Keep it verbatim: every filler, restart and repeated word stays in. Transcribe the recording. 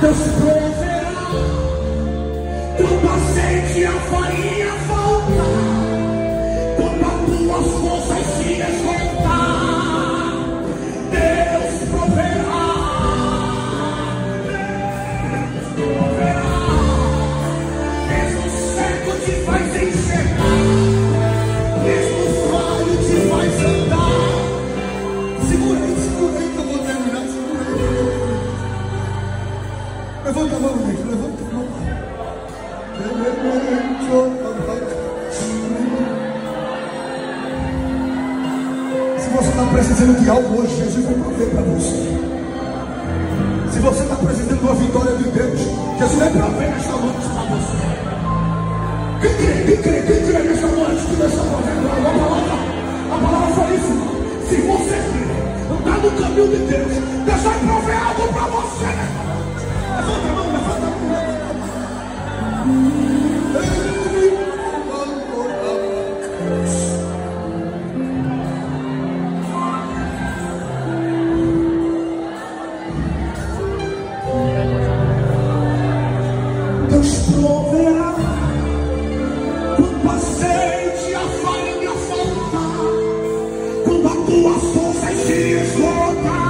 Deus proverá. Quando a sede e a farinha faltar, quando as tuas forças se esgotar, Deus proverá. Deus proverá. Mesmo cego te faz enxergar, mesmo falho te faz andar. Segura aí, segura aí que eu vou terminar. Segura aí. Levanta a mão, gente, levanta a mão. Se você está precisando de algo hoje, Jesus vai prover para você. Se você está precisando de uma vitória de Deus, Jesus vai prover nesta noite para você. Quem crê, quem crê, quem crê nesta noite que Deus está provendo? A palavra, a palavra foi isso. Se você crê, andar no caminho de Deus, Deus vai prover algo para você nesta noite. Levanta a mão, levanta a mão, levanta a mão. Deus proverá. Quando a sede e a farinha faltar, quando a tua força se esgotar,